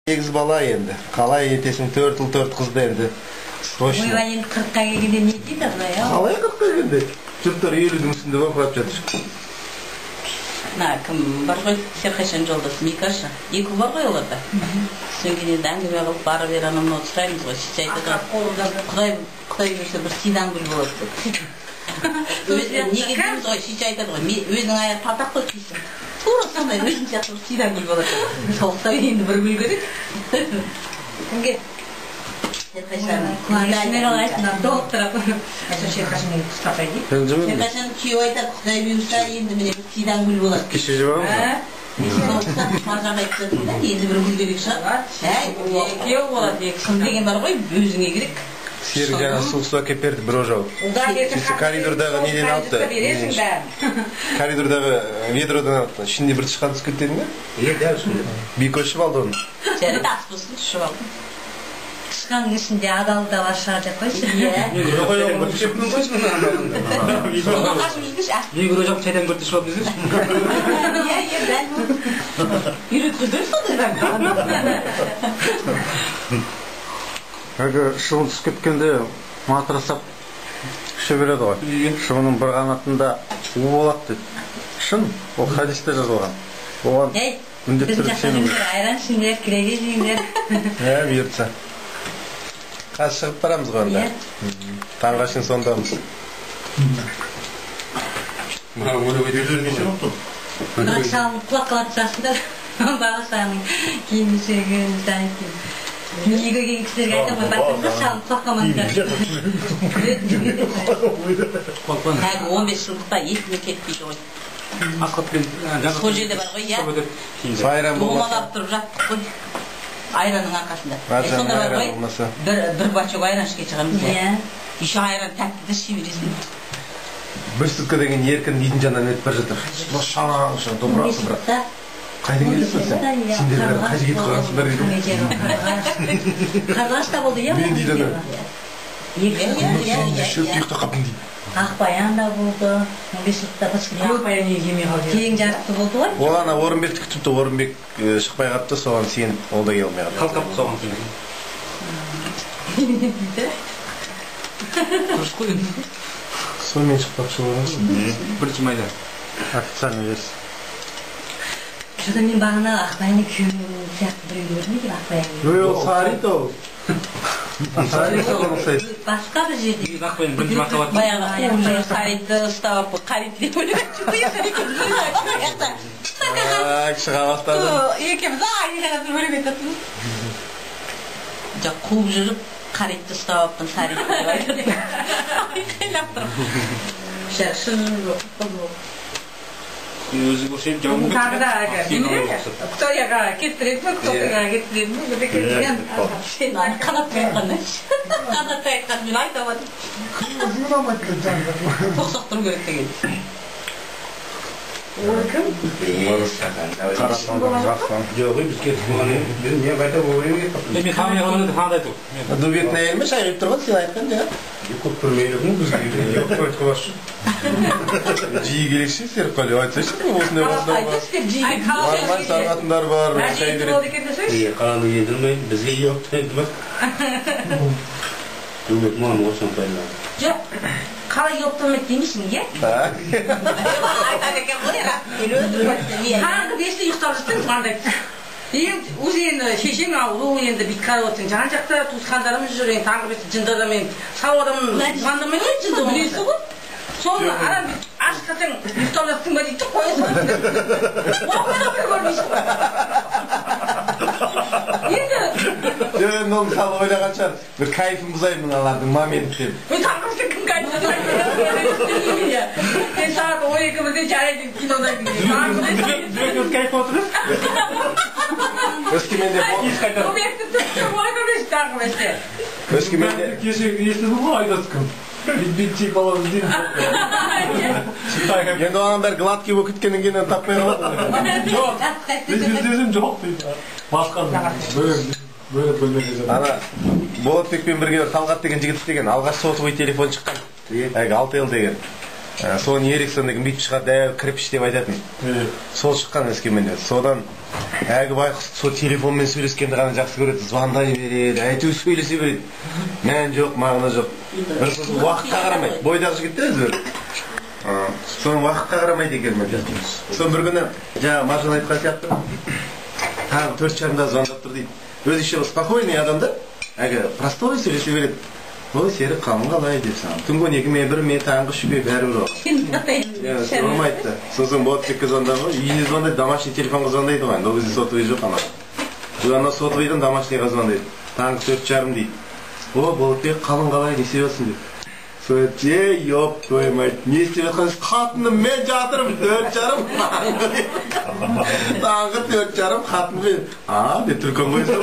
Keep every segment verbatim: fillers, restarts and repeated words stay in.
сегиз бала енді. Қалай етесің төрт ұл төрт қызды енді. Срочно. Ойбай енді қырыққа келгенде не дейді абылай? Қалай қырыққа келгенде? Жұрттар елудің үстінде бақырап жатыр. На, кім бар ғой, Серқашан жолдас, Микаша. Екі бар ғой оларда. Содан кейін енді әңгіме қылып бары бер анамын отырсаймыз ғой. Сөйтсе айтады, Құдай Құдай берсе бір сидан гүл болады. Неге дейміз ғой, сөйтсе айтады ғой, өзінің аяғы татақ қой қисың. Тура сондай өзің сияқты бір сидан гүл болады. Соғыстан енді бір гүл керек. Кімге? Серқашан күйеу айтады, Құдай бұйырса енді міне бір сидан гүл болады. Кеше жібамыз ба? Маржан айтты да, енді бір гүл керек шығар. Күйеу болады, кім деген бар ғой, өзіңе керек. Серік жаңа суық әкеп берді бір ожау. Коридордағы неден алыпты? Коридордағы ведродан алыпты. Ішінде бір тышқан түсіп кетті ме? Е, дәл сондай. Бейкі өшіп алды оны. Жарайды, ас болсын, түсіп алды. Тышқанның ішінде адал да бар шығар деп қойшы. Егер ожау чайдан көрді шығып десеңші. Иә, иә, дәл бұл. Үйреткіздер сондай. Әлгі шығын түсіп кеткенде матрасап іше береді ғой. Шығының бір қанатында у болады дейді. Шын, ол хадисте жазылған. Оған міндетті түрде сенім. Айран ішіңдер, кіреге жеңдер. Ә, бұйыртса. Қазір шығып барамыз ғой анда. Таңға шейін сондамыз. Маған өлі өйдердер неше болды? Бірақ шалын құлақ қалап жасындар. Бағысаның кейін сөйгенімізді айтып. Үйге келген кісілерге айтам ғой, бәкімді шалын құлақ қалмаңдар. Тәгі он бес жылдықта етіне кетпейді ғой. Сол жерде бар ғой, иә. Айран болмаса. Домалап тұрып жаттық қой. Айранның арқасында. Сонда бар ғой, бір бачок айран ішке шығамыз. Еще айран тәтті де шебересің. Бір сүткі деген еркін дейтін жанынан өтіп бар жатыр. Шаң, шаң, домырасы бірақ. Қайдан келесің сен? Сендер бәрі қайда кетіп қалғансыңдар дейді. Қарлашта болды, иә? Мен дейді ана. Иә, шөп тұйықта қапын дейді. Ақбаян да болды. Ақбаян кейін жарықты болды ғой. Ол ана Орынбекті күтіпті, Орынбек шықпай қапты, соған сен ол да келмей қапты. Қалқап соған сен. Дұрыс қой енді. Сонымен шықпақшы болған. Бірінші майда. Официальный версия. Жода мен бағана Ақбаянның күйеуінің сияқты біреуді көрдім екен, Ақбаянның. Ол Сарито. Сарито ұқсайды. Басқа бір жерде. Ақбаян бірінші махаббат. Баяғы қуымжы Саритті ұстап, қарит деп ойлаған жүкті ешер Ай, шыға бастады. Екеміз айғанатын өлім ететін. Жоқ, қуып жүріп, қаритті ұстаппын Саритті деп айтады. Айқайлап тұрып. Шын Өзі көрсем жауын Тағы да Құтаяға кеттіреді ме, Құтаяға кеттіреді ме, өте кеттірген. Сен қанатты айтқанда. Қанатты айтқан мен айтамадым. Тоқсақ тұру керек деген. Ол кім? Жоқ, біз кетіп болған ең. Мен қайта болған ең. Мен қамай қалғанда қандай тұр? Дубектің әйел ме шай қойып тұрған, сен айтқан да? Көп бір мейлі күн бізге жоқ қойып қалашы. Жиі келекші, Серік Қали, айтсайшы, осындай осындай бар. Бармай сағатындар бар, шай береді. Е, қаланы еділмейін, бізге жоқ дейді ма? Дубек маған осыны пайдалады. Жоқ, қалай ептілмек демейсің, е? Так. Айтады екен ғой, Таңғы бесте ұйықтап жүрсің, маңдай. Енді өзі енді шешең ауру, енді бүйтіп қарап отырсың. Жан жақта туысқандарымыз жүр, енді таңғы бесте жынды адаммен, сау адамын звондамайды ғой, жынды білесің ғой. Соны арам ашып қалсаң, ұйықтап жатсың ба дейді, қоя саласың. Уақытта бір көрмейсің ғой. Енді Енді ол мысалы ойлаған шығар, бір кайфын бұзаймын алардың момент деп. Мен таңғы бесте кім кайфын бұзаймын? Мен сағат он екі бірде жарайды кинодайдың. Дүрек кайф отырып? Өскеменде Объекті түпті ойды бес таңғы бесте. Өскеменде Кеше естідің ғой айтасы кім? Бит-бит баламыз деймін. енді оған бәрі гладкий болып кеткеннен кейін таппай қалады. Жоқ, біз іздесем жоқ дейді. Басқа бөлек бөлмеде жатыр. Ана Болатбекпен бірге Талғат деген жігіт істеген, алғаш сотовый телефон шыққан. Әлгі алтел деген. Соны Эриксон деген бүйтіп шығады, кірпіш деп айтатын. Сол шыққан Өскеменде. Содан Әгі байқұс сол телефонмен сөйлескенді ғана жақсы көреді, звондай береді, әйтеуір сөйлесе береді. Мән жоқ, мағына жоқ. Бір сосын уақытқа қарамайды. Бойдағы жігіттер өзі. Соның уақытқа қарамайды екен мен. Соны бір күні жаңа Маржан айтқан сияқты таңғы төрт жарымда звондап тұр дейді. Өзі еще спокойный адамда, әгі простой сөйлесе береді. Ой, Серік қалың қалай деп саған. Түнгі он екі ме бір ме таңғы үшке бәрібір оған. Sormaydı. Сосын Ботчикке звондады, үйіне звондайды, домашний телефонға звондайды ғой. Ол кезде сотовый жоқ ана. Ана сотовыйдан домашнийға звондайды. Таңғы төрт жарым дейді. О, Болатбек қалың қалай, не істеп жатсың деп. Сөйтіп, ей, ёп, твою мать, не істеп жатқансыз, қатыным мен жатырмын, төрт жарым. Таңғы төрт жарым қатыным мен. А, деп түркен қойсам.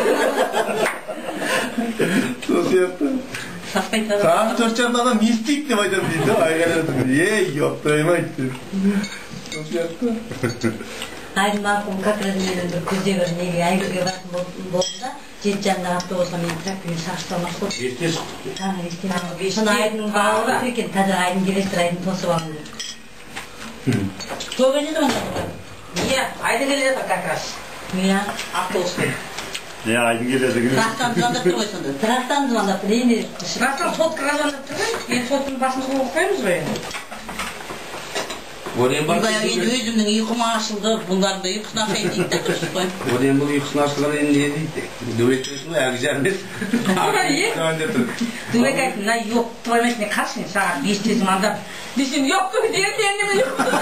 Сол сияқты. Таңғы төрт жарымда адам не істейді деп айтады дейді. Айғайлады, ей, ёп, твою мать деп. Сол сияқты. Айдың мақым как раз менің бір күзде бір неге әйгіге батын болдым. Жеті жанында автобусқа мен трактормен шақыртамас қой. Ерте шықты. Таңғы ерте. Соны айдың бауыры екен, қазір айдың келестір, айдың тосып алып жүр. Көп енеді онда бұлар? Иә, айдың келеді как раз. Иә. Автобуспен. Иә, айдың келеді. Трақтан звондап тұр ғой сонда. Трақтан звондап тұр, енді. Трақтан соткаға звондап тұр ғой. Енді сотканы басымызға оқпаймыз ғой енді. Бұндай енді өзімнің ұйқым ашылды, бұндарды ұйқысына қайын дейді де дұрыс қой. Одан бұл ұйқысына ашылған енді не дейді? Дөйттесің ғой, әгі жармес. Дөйт айтын, на жоқ, твой мәсіне қаршын, сағат бесте звондап. Десем, жоқ, көй, деген мен неме ұйқысына.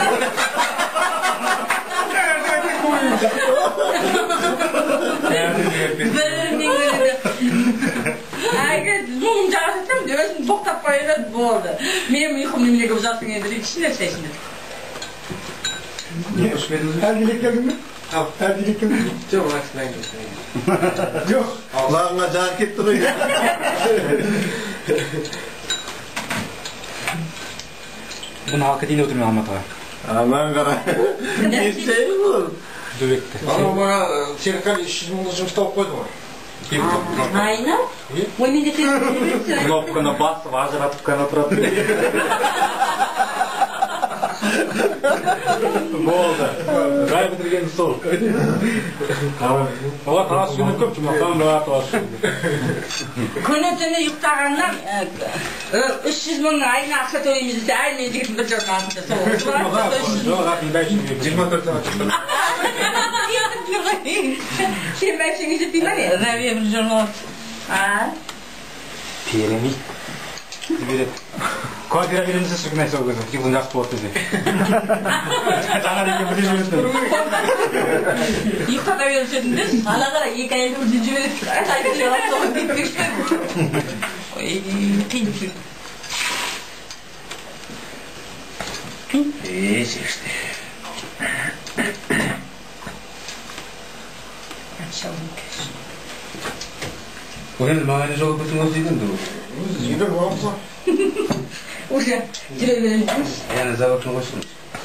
Бірінен көреді. Әйгі, мұңым жағасатам, өзім тоқтап қойып болды. Менің ұйқым немеге ұзаттың енді, ішіне сәйсінде. Ne hoş geldiniz. Erdilik geldin mi? Al. Erdilik geldin mi? Çok aksine gidiyorsun. Yok. Allah'ına car etti bu ya. Bunu halk edeyim oturmuyor Almatı'ya. Aman kara. Ne şey bu? Dövekte. Ama bana Serkan işin olacağını tavuk koydu var. Aynen. Ой, мен де тез Кнопканы басып, ажыратып қана тұрады. Болды. Жай бітірген сол. Олар тарас күні көп, жұмақтан да тарас күні. Күні түні ұйықтағаннан үш жүз мың айына ақша төлейміз десе, айына жігітін бір жұртын артында сол. Жоқ, атын бәйшін. жиырма төрт ақ çıktı. Сен бәйшіңе жетпей ма не? Рәбия бір журнал. Перемей. Квартира береміз шіркін айса ол кезде. Телефон жақсы болады десе. Жаңа деген бір жіберді. Ұйықтата берушетін біз, ана қара екі әйелді бірден жібереді. Айтып жауап соған кетпекші. Ой, қиын жүр. Eee işte. Bu hem mağara yolu bütün o zidin dur. Zidin varsa. Уже жүре береміз. Yani zavakın olsun.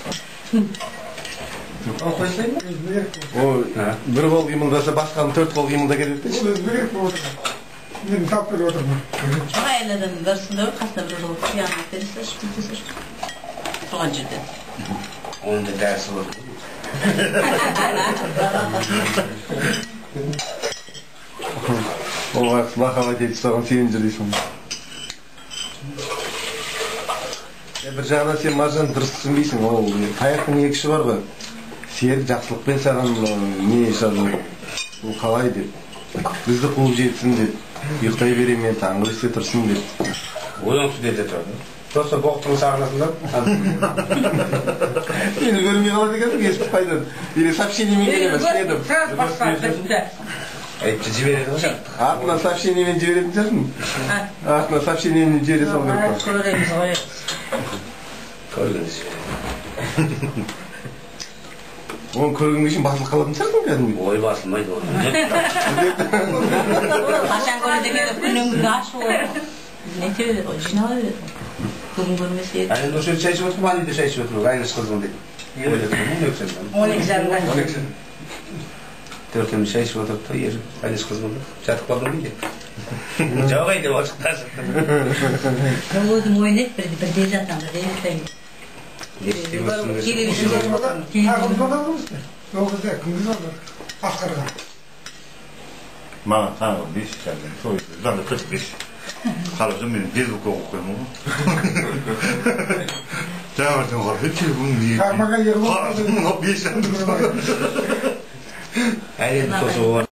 Al koysayım mı? O bir kol yımıldasa başkanın dört kol yımılda gelirdi. Bu özgürlük bu oturma. Benim taptır oturma. Aileden versinde var, kasına bir olup kıyamet verirse şükürtüsü şükür. Soğan ciddi. Onun da dersi olur. O vakit bakalım dedi sonra sevindiriysin. Bir жағынан сен Маржан дұрыс түсінбейсің, ол таяқтың екі ұшы бар ғой. Серік жақсылықпен саған не жазу, ол қалай деп. Бізді қуып жетсін деп. Ұйықтай берем мен таңғы бесте тұрсын деп. Одан сүдете тұрады. Просто боқтың сағынасында. Мені көрмей қалады екенсің, ешбір қайдан. Или сообщениемен келеміз, следім. Айтты жібереді ғой жаңа. Артына сообщениемен жіберетін шығарсың. Артына сообщениемен жібере салу керек қой. Көреміз ғой. Көргеніз. Оны көргенге үшін басылып қалатын шығарсың кәдімгі. Ой, басылмайды ол. Қашан көреді екені күніңді ашуы. Не теді ғой, жинала береді. Бүгін көрмесе еді. Aynen o şöyle çay içip oturma, hani de çay içip oturma. Aynı kızım değil. Öyle oturma, ne yok senden? он екі жарымда. on iki sene. Dörtümüz çay içip oturup da yer. Aynı kızım oldu. Çatıp kaldım değil. Javaydı o açıklarsa. Мен өзім ойнайды, бірде жатам, бірде ұйықтаймын. Ne istiyorsun? Телевизор Ağzından aldınız mı? Yok bizde, kımız alır. Askarga. Bana tanrım beş geldi. Soydu. Ben de kırk beş. Kalırsa benim dezbuk okup koyayım onu. Demedim var. Hiç bunu niye? Karmaga yer var. Kalırsa beş geldi. Her yerde tozu var.